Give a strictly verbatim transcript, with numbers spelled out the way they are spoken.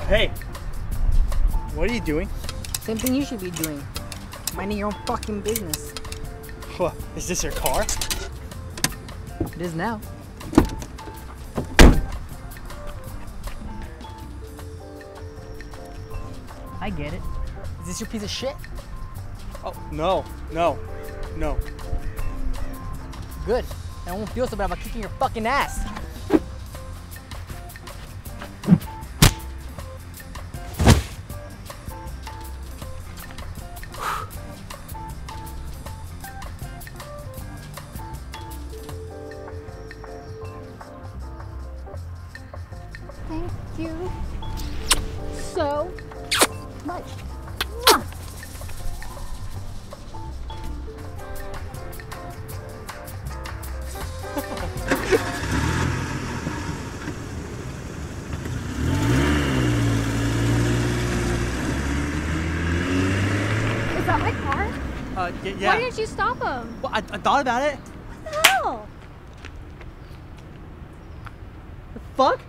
Hey, what are you doing? Same thing you should be doing. Minding your own fucking business. What, is this your car? It is now. I get it. Is this your piece of shit? Oh, no, no, no. Good. I won't feel so bad about kicking your fucking ass. Thank you so much. Is that my car? Uh, y yeah. Why didn't you stop him? Well, I, I thought about it. What the hell? The fuck?